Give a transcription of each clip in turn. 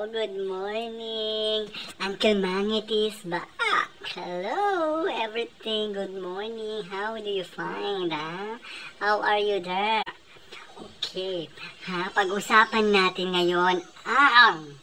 good morning. Uncle Mangit is back. Hello, everything. Good morning. How do you find, ha? How are you there? Okay. Pag-usapan natin ngayon ang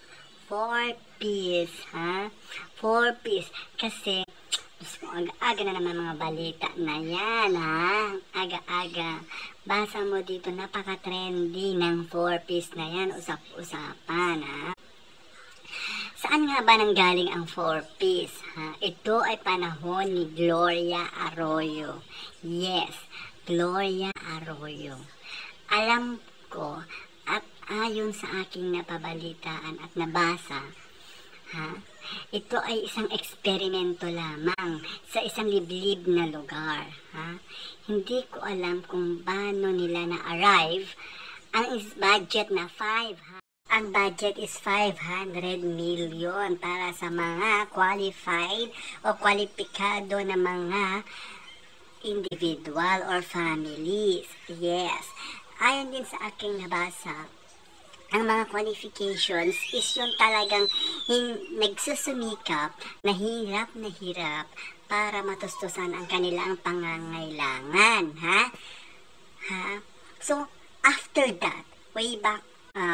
4Ps, ha? 4Ps. Kasi, aga-aga na naman mga balita na yan, ha? Aga-aga. Basa mo dito, napaka-trendy ng 4Ps na yan. Usap-usapan, ha? Saan nga ba nanggaling ang 4Ps, ha? Ito ay panahon ni Gloria Arroyo. Yes, Gloria Arroyo. Alam ko, at ayon sa aking napabalitaan at nabasa, ha? Ito ay isang eksperimento lamang sa isang liblib na lugar, ha? Hindi ko alam kung paano nila na-arrive ang budget na 5, ha? Ang budget is 500 million para sa mga qualified o kwalipikado na mga individual or families. Yes. Ayon din sa aking nabasa, ang mga qualifications is yung talagang nagsusumikap na hirap para matustusan ang kanilang pangangailangan, ha? So, after that, way back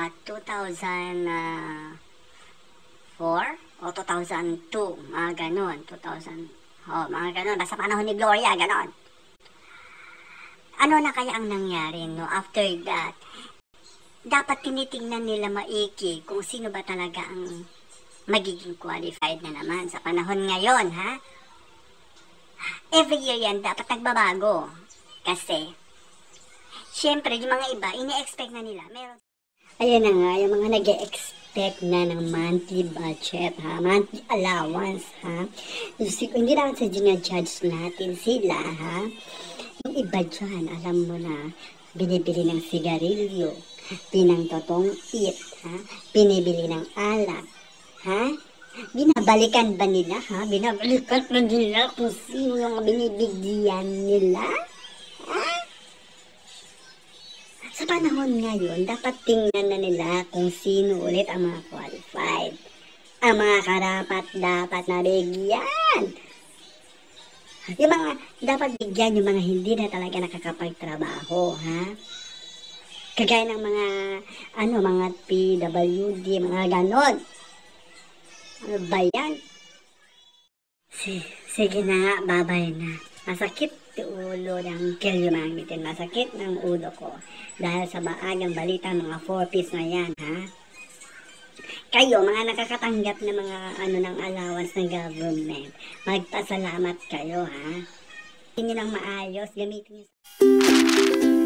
2004 o 2002, mga ganon, mga ganon, basta panahon ni Gloria, ganon. Ano na kaya ang nangyari, no? After that, dapat tinitingnan nila maiki kung sino ba talaga ang magiging qualified na naman sa panahon ngayon, ha? Every year yan, dapat nagbabago. Kasi, syempre, yung mga iba, ini-expect na nila. Ayan na nga, yung mga nag-expect na ng monthly budget, ha? Monthly allowance, ha? Hindi naman sa ginajudge natin sila, ha? Yung iba dyan, alam mo na, binibili ng sigarilyo, pinangtotong eat, ha? Binibili ng alak, ha? Binabalikan ba nila, ha? Binabalikan ba nila kung sino yung binibigyan nila? Ha? Sa panahon ngayon, dapat tingnan na nila kung sino ulit ang mga qualified. Ang mga karapat-dapat na bigyan. Yung mga dapat bigyan yung mga hindi na talaga nakakapagtrabaho, ha? Kagaya ng mga, mga PWD, mga ganon. Ano ba yan? Sige na nga, babay na. Masakit ulo ng kilyomangitin. Masakit ng ulo ko. Dahil sa maagang balita, mga 4Ps na yan, ha? Kayo, mga nakakatanggap na mga ng allowance ng government, magpasalamat kayo, ha? Hindi nyo lang maayos, gamitin nyo.